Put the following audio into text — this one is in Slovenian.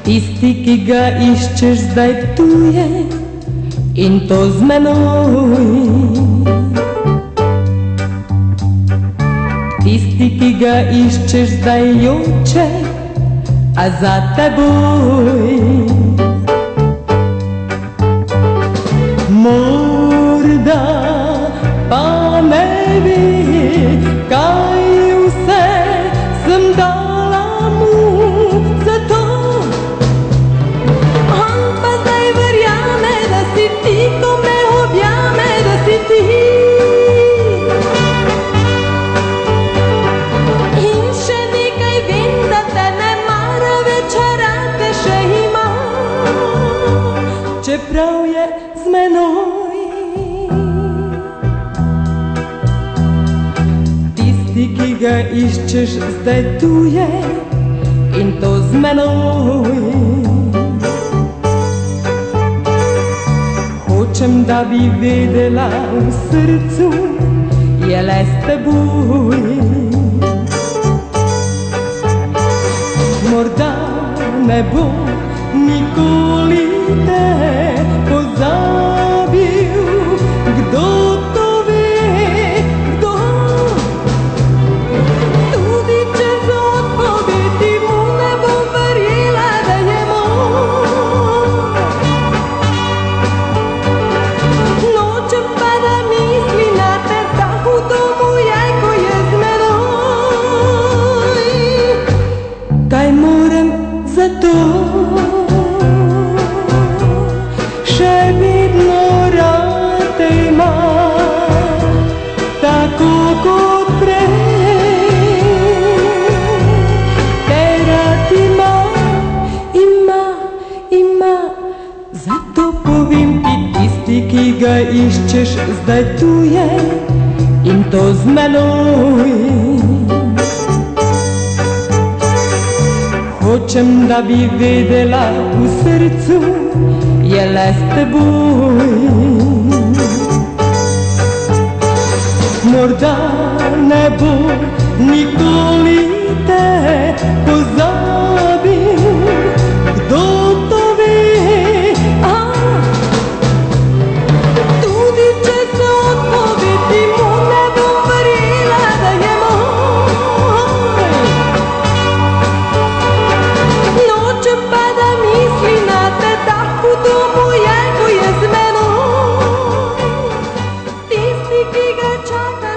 Tisti, ki ga iščeš zdaj tu je in to z menoj. Tisti, ki ga iščeš zdaj joče, a za teboj. Morda pa ne bi, kaj vse sem dala mu za to. On pa zdaj verjame, da si ti, ko me objame, da si ti. In še nekaj vem, da te ne mara, več rade še ima, čeprav je z menoj. Tisti, ki ga iščeš zdaj tu je in to z menoj. Hočem, da bi vedela, v srcu je le s teboj. Morda ne bo nikoli te pozabil, kdo to ve, kdo. Tudi če z odpovedi mu ne bom verjela, da je moj. Nočem pa, da misli na te, da hudo mu je, ko je z menoj. Kaj morem za to? Še vedno rad te ima, tako kot prej. Te rad ima, zato povem ti, tisti, ki ga iščeš zdaj tu je in to z menoj. Hočem, da bi vedela, v srcu je le s teboj. Morda ne bo nikoli te pozabil, kdo to ve. Tudi če se odpovedi mu ne bom verjela, da je moj. Nočem pa, da misli na te, da hudo mu je, ko je z menoj. Tisti, ki ga čaka